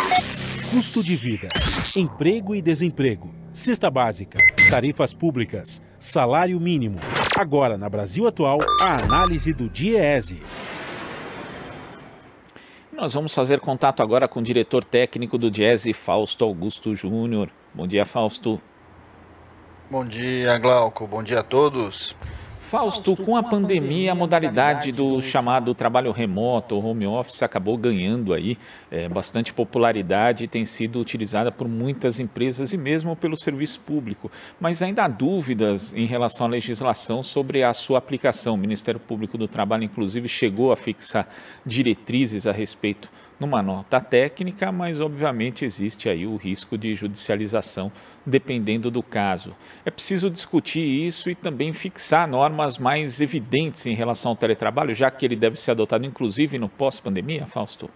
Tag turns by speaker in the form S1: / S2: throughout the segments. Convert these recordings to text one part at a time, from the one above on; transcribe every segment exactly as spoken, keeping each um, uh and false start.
S1: Custo de vida, emprego e desemprego, cesta básica, tarifas públicas, salário mínimo. Agora, na Brasil Atual, a análise do DIEESE.
S2: Nós vamos fazer contato agora com o diretor técnico do DIEESE, Fausto Augusto Júnior. Bom dia, Fausto.
S3: Bom dia, Glauco. Bom dia a todos.
S2: Fausto, com a pandemia, a modalidade do chamado trabalho remoto, home office, acabou ganhando aí é, bastante popularidade e tem sido utilizada por muitas empresas e mesmo pelo serviço público. Mas ainda há dúvidas em relação à legislação sobre a sua aplicação. O Ministério Público do Trabalho, inclusive, chegou a fixar diretrizes a respeito numa nota técnica, mas obviamente existe aí o risco de judicialização dependendo do caso. É preciso discutir isso e também fixar normas mais evidentes em relação ao teletrabalho, já que ele deve ser adotado inclusive no pós-pandemia, Fausto?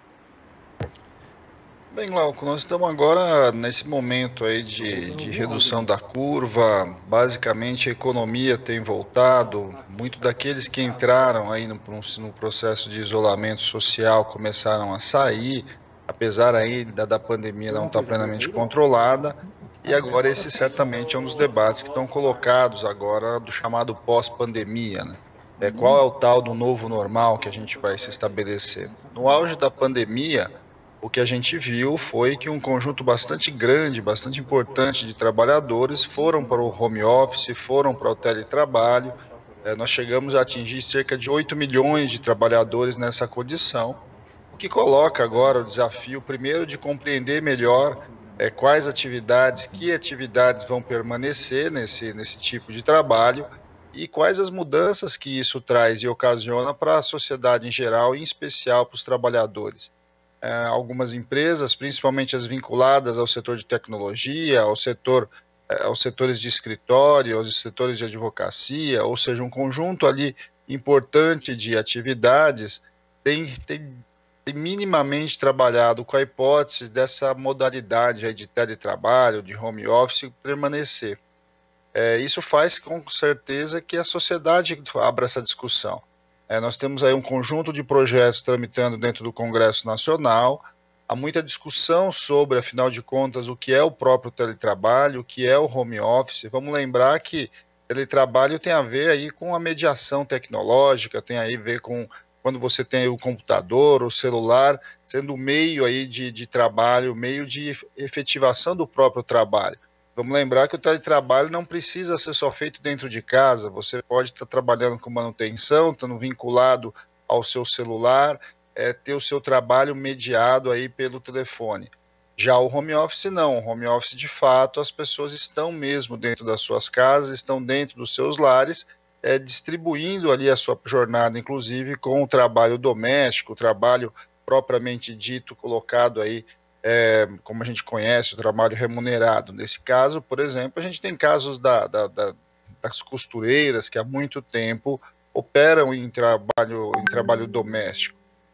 S3: Bem, Glauco, nós estamos agora nesse momento aí de, de redução da curva. Basicamente a economia tem voltado, muito daqueles que entraram aí no, no processo de isolamento social começaram a sair, apesar ainda da pandemia não estar plenamente controlada, e agora esse certamente é um dos debates que estão colocados agora do chamado pós-pandemia, né? É, qual é o tal do novo normal que a gente vai se estabelecer? No auge da pandemia, o que a gente viu foi que um conjunto bastante grande, bastante importante de trabalhadores foram para o home office, foram para o teletrabalho. É, nós chegamos a atingir cerca de oito milhões de trabalhadores nessa condição, o que coloca agora o desafio, primeiro, de compreender melhor é, quais atividades, que atividades vão permanecer nesse, nesse tipo de trabalho e quais as mudanças que isso traz e ocasiona para a sociedade em geral, e em especial para os trabalhadores. Uh, algumas empresas, principalmente as vinculadas ao setor de tecnologia, ao setor, uh, aos setores de escritório, aos setores de advocacia, ou seja, um conjunto ali importante de atividades, tem, tem, tem minimamente trabalhado com a hipótese dessa modalidade aí de teletrabalho, de home office, permanecer. Uh, isso faz com certeza que a sociedade abra essa discussão. É, nós temos aí um conjunto de projetos tramitando dentro do Congresso Nacional. Há muita discussão sobre, afinal de contas, o que é o próprio teletrabalho, o que é o home office. Vamos lembrar que teletrabalho tem a ver aí com a mediação tecnológica, tem aí a ver com quando você tem o computador, o celular, sendo o meio aí de, de trabalho, meio de efetivação do próprio trabalho. Vamos lembrar que o teletrabalho não precisa ser só feito dentro de casa, você pode estar trabalhando com manutenção, estando vinculado ao seu celular, é, ter o seu trabalho mediado aí pelo telefone. Já o home office não, o home office de fato as pessoas estão mesmo dentro das suas casas, estão dentro dos seus lares, é, distribuindo ali a sua jornada, inclusive com o trabalho doméstico, o trabalho propriamente dito, colocado aí, É, como a gente conhece, o trabalho remunerado. Nesse caso, por exemplo, a gente tem casos da, da, da, das costureiras que há muito tempo operam em trabalho, em trabalho doméstico.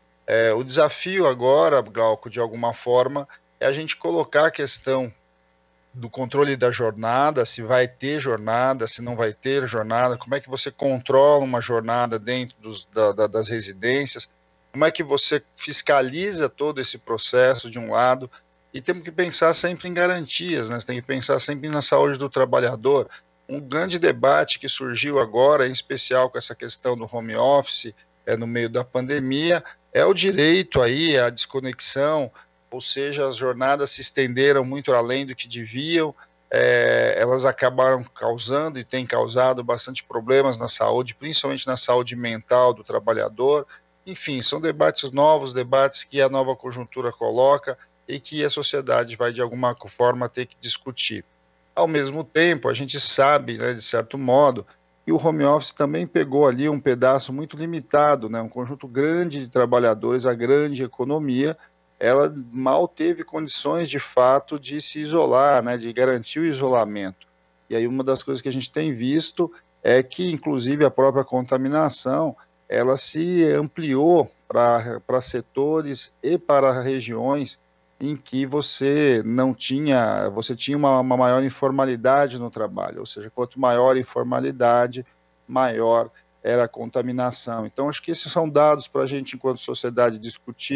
S3: É, o desafio agora, Glauco, de alguma forma, é a gente colocar a questão do controle da jornada, se vai ter jornada, se não vai ter jornada, como é que você controla uma jornada dentro dos, da, da, das residências, como é que você fiscaliza todo esse processo de um lado, e temos que pensar sempre em garantias, né? Você tem que pensar sempre na saúde do trabalhador. Um grande debate que surgiu agora, em especial com essa questão do home office, é, no meio da pandemia, é o direito aí à desconexão, ou seja, as jornadas se estenderam muito além do que deviam, é, elas acabaram causando e têm causado bastante problemas na saúde, principalmente na saúde mental do trabalhador. Enfim, são debates novos, debates que a nova conjuntura coloca e que a sociedade vai, de alguma forma, ter que discutir. Ao mesmo tempo, a gente sabe, né, de certo modo, que o home office também pegou ali um pedaço muito limitado, né, um conjunto grande de trabalhadores, a grande economia, ela mal teve condições, de fato, de se isolar, né, de garantir o isolamento. E aí uma das coisas que a gente tem visto é que, inclusive, a própria contaminação ela se ampliou para setores e para regiões em que você não tinha, você tinha uma, uma maior informalidade no trabalho, ou seja, quanto maior a informalidade, maior era a contaminação. Então, acho que esses são dados para a gente, enquanto sociedade, discutir,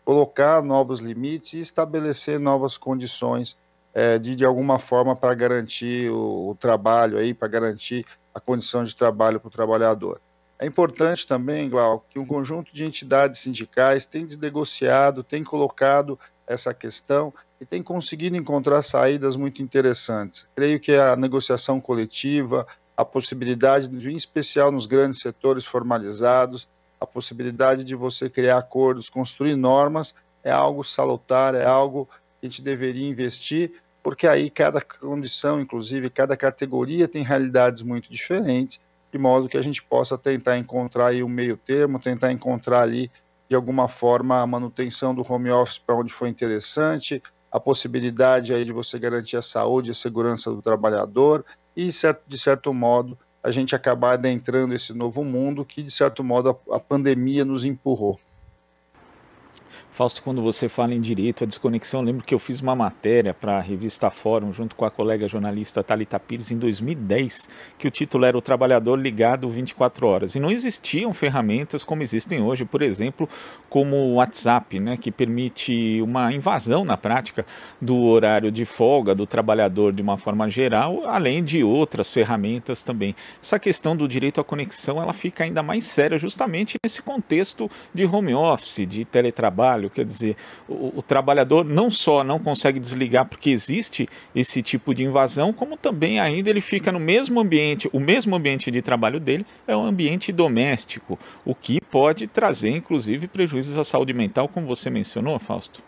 S3: colocar novos limites e estabelecer novas condições é, de, de alguma forma, para garantir o, o trabalho, aí, para garantir a condição de trabalho para o trabalhador. É importante também, Glauco, que um conjunto de entidades sindicais tem negociado, tem colocado essa questão e tem conseguido encontrar saídas muito interessantes. Creio que a negociação coletiva, a possibilidade, em especial nos grandes setores formalizados, a possibilidade de você criar acordos, construir normas, é algo salutar, é algo que a gente deveria investir, porque aí cada condição, inclusive, cada categoria tem realidades muito diferentes, de modo que a gente possa tentar encontrar aí um meio termo, tentar encontrar ali, de alguma forma, a manutenção do home office para onde for interessante, a possibilidade aí de você garantir a saúde e a segurança do trabalhador e, de certo modo, a gente acabar adentrando esse novo mundo que, de certo modo, a, a pandemia nos empurrou.
S2: Fausto, quando você fala em direito à desconexão, eu lembro que eu fiz uma matéria para a revista Fórum, junto com a colega jornalista Thalita Pires, em dois mil e dez, que o título era O Trabalhador Ligado vinte e quatro horas. E não existiam ferramentas como existem hoje, por exemplo, como o WhatsApp, né, que permite uma invasão, na prática, do horário de folga do trabalhador de uma forma geral, além de outras ferramentas também. Essa questão do direito à conexão, ela fica ainda mais séria justamente nesse contexto de home office, de teletrabalho. Quer dizer, o, o trabalhador não só não consegue desligar porque existe esse tipo de invasão, como também ainda ele fica no mesmo ambiente, o mesmo ambiente de trabalho dele é um ambiente doméstico, o que pode trazer, inclusive, prejuízos à saúde mental, como você mencionou, Fausto.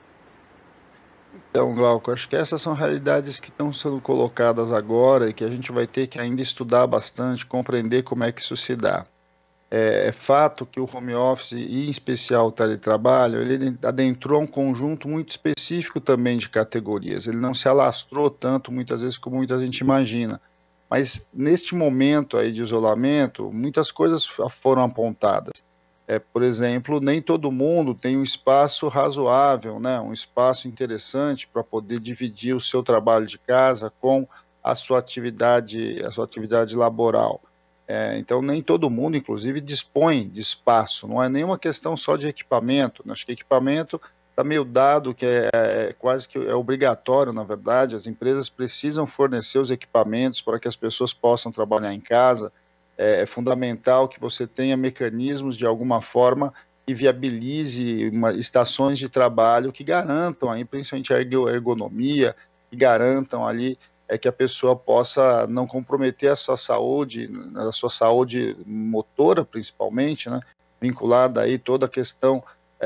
S3: Então, Glauco, acho que essas são realidades que estão sendo colocadas agora e que a gente vai ter que ainda estudar bastante, compreender como é que isso se dá. É, é fato que o home office, e em especial o teletrabalho, ele adentrou um conjunto muito específico também de categorias. Ele não se alastrou tanto, muitas vezes, como muita gente imagina. Mas, neste momento aí de isolamento, muitas coisas foram apontadas. É, por exemplo, nem todo mundo tem um espaço razoável, né? Um espaço interessante para poder dividir o seu trabalho de casa com a sua atividade, a sua atividade laboral. É, então, nem todo mundo, inclusive, dispõe de espaço, não é nenhuma questão só de equipamento. Acho que equipamento está meio dado, que é, é quase que é obrigatório, na verdade, as empresas precisam fornecer os equipamentos para que as pessoas possam trabalhar em casa. É, é fundamental que você tenha mecanismos, de alguma forma, que viabilize uma, estações de trabalho que garantam, aí, principalmente a ergonomia, que garantam ali é que a pessoa possa não comprometer a sua saúde, a sua saúde motora, principalmente, né, vinculada aí toda a questão,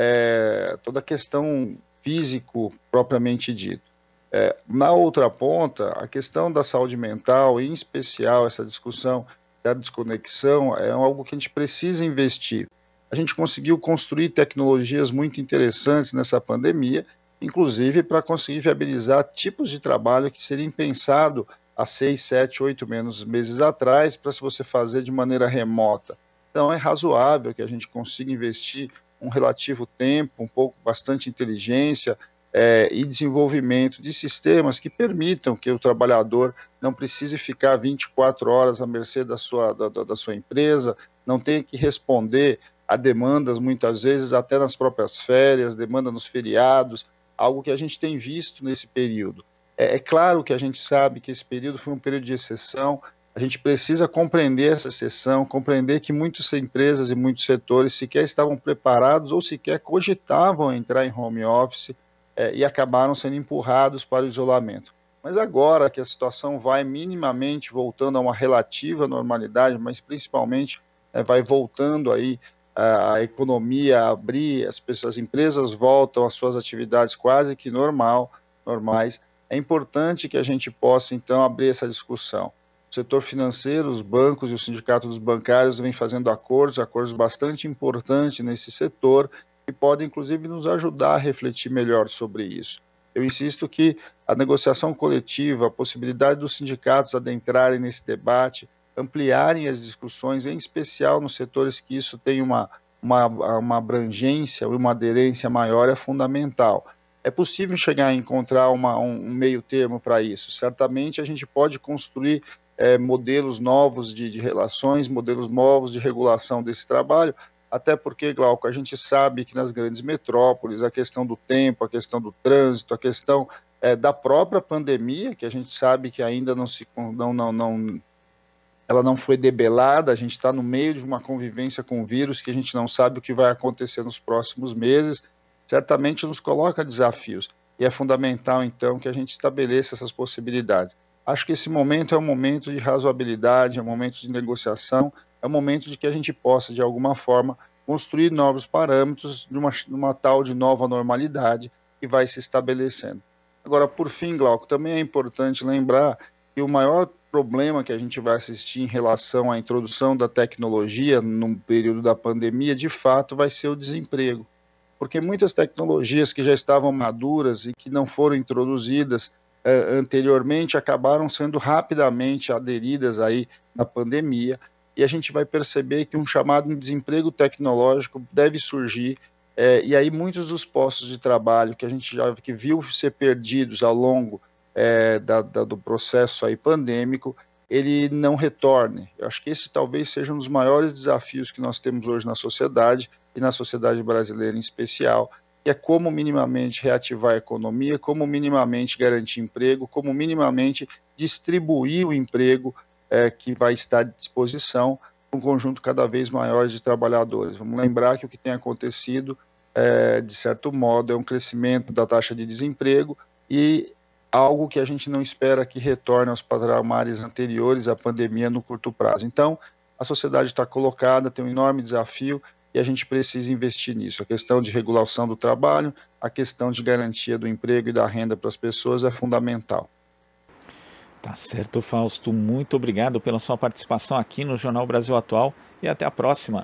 S3: é, toda a questão físico propriamente dito. É, na outra ponta, a questão da saúde mental, em especial essa discussão da desconexão, é algo que a gente precisa investir. A gente conseguiu construir tecnologias muito interessantes nessa pandemia, inclusive para conseguir viabilizar tipos de trabalho que seriam pensados há seis, sete, oito meses atrás, para se você fazer de maneira remota. Então, é razoável que a gente consiga investir um relativo tempo, um pouco, bastante inteligência é, e desenvolvimento de sistemas que permitam que o trabalhador não precise ficar vinte e quatro horas à mercê da sua, da, da sua empresa, não tenha que responder a demandas, muitas vezes, até nas próprias férias, demanda nos feriados, algo que a gente tem visto nesse período. É, é claro que a gente sabe que esse período foi um período de exceção, a gente precisa compreender essa exceção, compreender que muitas empresas e muitos setores sequer estavam preparados ou sequer cogitavam entrar em home office é, e acabaram sendo empurrados para o isolamento. Mas agora que a situação vai minimamente voltando a uma relativa normalidade, mas principalmente é, vai voltando aí a economia a abrir, as pessoas, as empresas voltam às suas atividades quase que normal, normais, é importante que a gente possa, então, abrir essa discussão. O setor financeiro, os bancos e o sindicato dos bancários vêm fazendo acordos, acordos bastante importantes nesse setor, que podem, inclusive, nos ajudar a refletir melhor sobre isso. Eu insisto que a negociação coletiva, a possibilidade dos sindicatos adentrarem nesse debate, ampliarem as discussões, em especial nos setores que isso tem uma, uma, uma abrangência, uma aderência maior, é fundamental. É possível chegar a encontrar uma, um meio termo para isso. Certamente a gente pode construir é, modelos novos de, de relações, modelos novos de regulação desse trabalho, até porque, Glauco, a gente sabe que nas grandes metrópoles a questão do tempo, a questão do trânsito, a questão é, da própria pandemia, que a gente sabe que ainda não se não, não, não ela não foi debelada, a gente está no meio de uma convivência com o vírus que a gente não sabe o que vai acontecer nos próximos meses, certamente nos coloca desafios. E é fundamental, então, que a gente estabeleça essas possibilidades. Acho que esse momento é um momento de razoabilidade, é um momento de negociação, é um momento de que a gente possa, de alguma forma, construir novos parâmetros de uma, de uma tal de nova normalidade que vai se estabelecendo. Agora, por fim, Glauco, também é importante lembrar que o maior problema que a gente vai assistir em relação à introdução da tecnologia no período da pandemia, de fato, vai ser o desemprego. Porque muitas tecnologias que já estavam maduras e que não foram introduzidas eh, anteriormente acabaram sendo rapidamente aderidas aí na pandemia, e a gente vai perceber que um chamado desemprego tecnológico deve surgir, eh, e aí muitos dos postos de trabalho que a gente já que viu ser perdidos ao longo É, da, da, do processo aí pandêmico, ele não retorne. Eu acho que esse talvez seja um dos maiores desafios que nós temos hoje na sociedade, e na sociedade brasileira em especial, que é como minimamente reativar a economia, como minimamente garantir emprego, como minimamente distribuir o emprego é, que vai estar à disposição para um conjunto cada vez maior de trabalhadores. Vamos lembrar que o que tem acontecido, é, de certo modo, é um crescimento da taxa de desemprego e algo que a gente não espera que retorne aos patamares anteriores à pandemia no curto prazo. Então, a sociedade está colocada, tem um enorme desafio e a gente precisa investir nisso. A questão de regulação do trabalho, a questão de garantia do emprego e da renda para as pessoas é fundamental.
S2: Tá certo, Fausto. Muito obrigado pela sua participação aqui no Jornal Brasil Atual e até a próxima.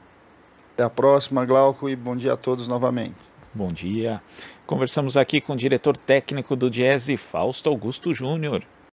S3: Até a próxima, Glauco, e bom dia a todos novamente.
S2: Bom dia. Conversamos aqui com o diretor técnico do Diese, Fausto Augusto Júnior.